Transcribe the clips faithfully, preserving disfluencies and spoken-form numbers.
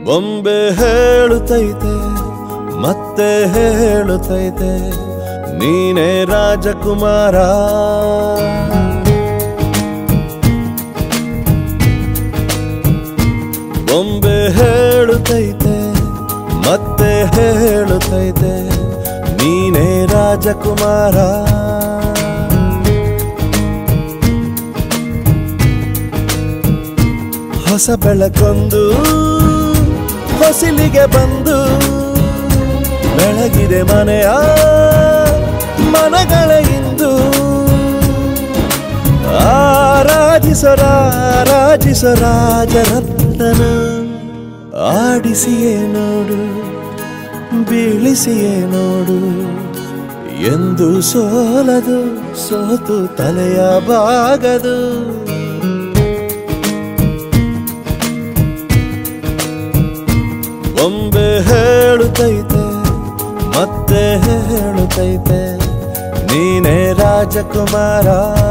ಬೊಂಬೆ ಹೇಳುತ್ತೈತೆ ಮತ್ತೆ ಹೇಳುತ್ತೈತೆ ನೀನೇ ರಾಜಕುಮಾರ. ಬೊಂಬೆ ಹೇಳುತ್ತೈತೆ ಮತ್ತೆ ಹೇಳುತ್ತೈತೆ ನೀನೇ ರಾಜಕುಮಾರ. ಹೊಸ ಬೆಳಕೊಂದು ಹೊಸಿಲಿಗೆ ಬಂದು ಬೆಳಗಿದೆ ಮನೆಯ ಮನಗಳ ಇಂದು. ಆರಾಧಿಸರ ರಾಜಿಸೋ ರಾಜರತ್ನನ ಆಡಿಸಿಯೇ ನೋಡು ಬೀಳಿಸಿಯೇ ನೋಡು ಎಂದು ಸೋಲದು ಸೋತು ತಲೆಯ ಬಾಗದು. ಬೊಂಬೆ ಹೇಳುತ್ತೈತೆ ಮತ್ತೆ ಹೇಳುತ್ತೈತೆ ನೀನೇ ರಾಜಕುಮಾರ.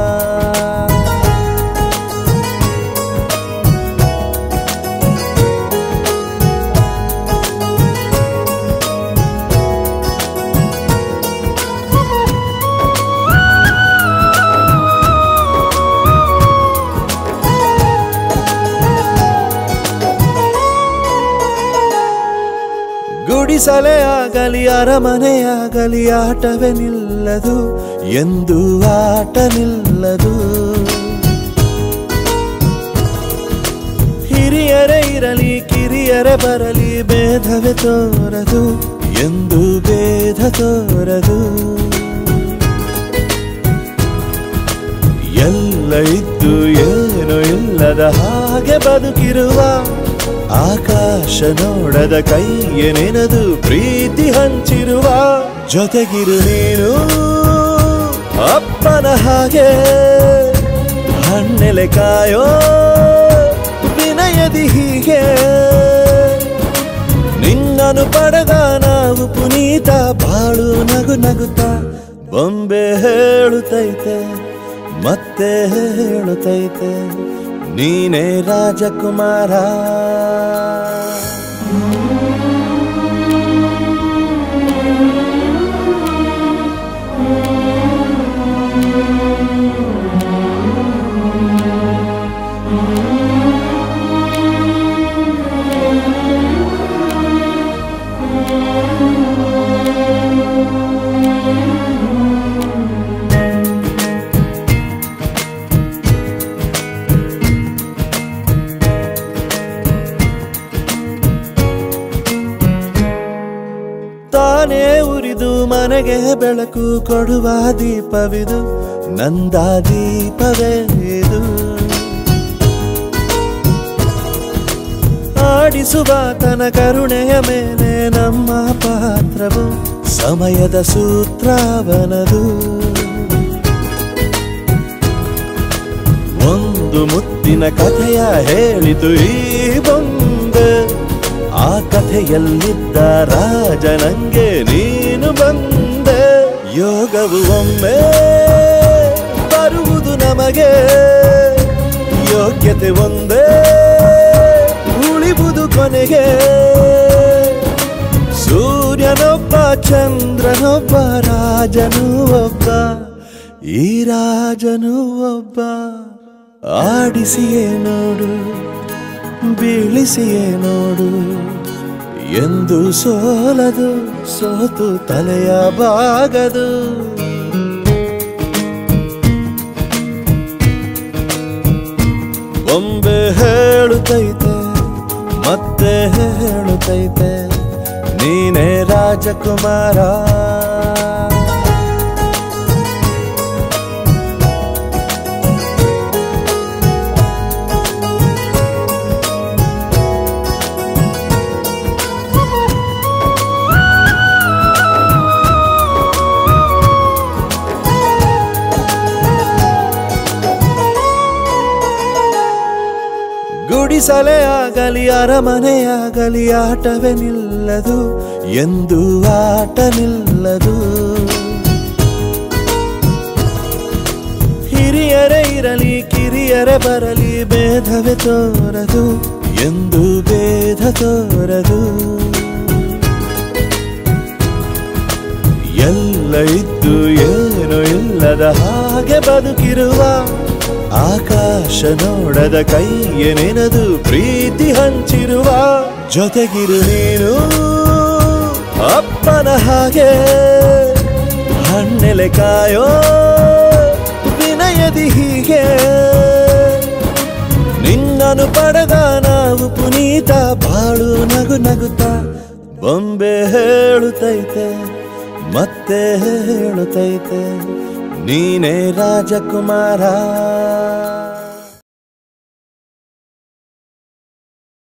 ಗುಡಿಸಲೇ ಆಗಲಿ ಅರಮನೆಯಾಗಲಿ ಆಟವೇ ನಿಲ್ಲದು ಎಂದು ಆಟ ನಿಲ್ಲದು. ಹಿರಿಯರೇ ಇರಲಿ ಕಿರಿಯರೇ ಬರಲಿ ಭೇದವೇ ತೋರದು ಎಂದು ಭೇದ ತೋರದು. ಎಲ್ಲ ಇದ್ದು ಏನು ಇಲ್ಲದ ಹಾಗೆ ಬದುಕಿರುವ ಆಕಾಶ ನೋಡದ ಕೈಯೇ ನೆನೆದು ಪ್ರೀತಿ ಹಂಚಿರುವ. ಜೊತೆಗಿರು ನೀನು ಅಪ್ಪನ ಹಾಗೆ ಹಣ್ಣೆಲೆ ಕಾಯೋ ವಿನಯದಿ ಹೀಗೆ. ನಿನ್ನನು ಪಡೆದ ನಾವು ಪುನೀತ ಬಾಳು ನಗು ನಗುತ್ತ. ಬೊಂಬೆ ಹೇಳುತ್ತೈತೆ ಮತ್ತೆ ಹೇಳುತ್ತೈತೆ ನೀನೇ ರಾಜಕುಮಾರ. ತಾನೇ ಉರಿದು ಮನೆಗೆ ಬೆಳಕು ಕೊಡುವ ದೀಪವಿದು ನಂದ ದೀಪವೇ ಇದು. ಆಡಿಸುವ ತನ ಕರುಣೆಯ ಮೇಲೆ ನಮ್ಮ ಪಾತ್ರವು ಸಮಯದ ಸೂತ್ರವನದು. ಒಂದು ಮುತ್ತಿನ ಕಥೆಯ ಹೇಳಿತು ಈ ಬೊಂಬೆ. ಆ ಕಥೆಯಲ್ಲಿದ್ದ ರಾಜ ನಂಗೆ ನೀನು ಬಂದೆ. ಯೋಗವು ಒಮ್ಮೆ ಬರುವುದು ನಮಗೆ ಯೋಗ್ಯತೆ ಒಂದೇ ಉಳಿವುದು ಕೊನೆಗೆ. ಸೂರ್ಯನೊಬ್ಬ ಚಂದ್ರನೊಬ್ಬ ರಾಜನು ಒಬ್ಬ ಈ ರಾಜನು ಒಬ್ಬ. ಆಡಿಸಿಯೇ ನೋಡು ಬೀಳಿಸಿಯೇ ನೋಡು ಎಂದು ಸೋಲದು ಸೋತು ತಲೆಯ ಬಾಗದು. ಬೊಂಬೆ ಹೇಳುತ್ತೈತೆ ಮತ್ತೆ ಹೇಳುತ್ತೈತೆ ನೀನೇ ರಾಜಕುಮಾರ. ಗುಡಿಸಲೇ ಆಗಲಿ ಅರಮನೆಯಾಗಲಿ ಆಟವೇ ನಿಲ್ಲದು ಎಂದು ಆಟ ನಿಲ್ಲದು. ಹಿರಿಯರೇ ಇರಲಿ ಕಿರಿಯರೇ ಬರಲಿ ಭೇದವೇ ತೋರದು ಎಂದು ಭೇದ ತೋರದು. ಎಲ್ಲ ಇದ್ದು ಏನು ಇಲ್ಲದ ಹಾಗೆ ಬದುಕಿರುವ ಆಕಾಶ ನೋಡದ ಕೈಯೇ ನೆನೆದು ಪ್ರೀತಿ ಹಂಚಿರುವ ಜೊತೆಗಿರು ನೀನು ಅಪ್ಪನ ಹಾಗೆ ಹಣ್ಣೆಲೆ ಕಾಯೋ ವಿನಯದಿ ಹೀಗೆ ನಿನ್ನನು ಪಡೆದ ನಾವು ಪುನೀತ ಬಾಳು ನಗು ನಗುತ್ತಾ ಬೊಂಬೆ ಹೇಳುತ್ತೈತೆ ಮತ್ತೆ ಹೇಳುತ್ತೈತೆ ನೀನೇ ರಾಜಕುಮಾರ.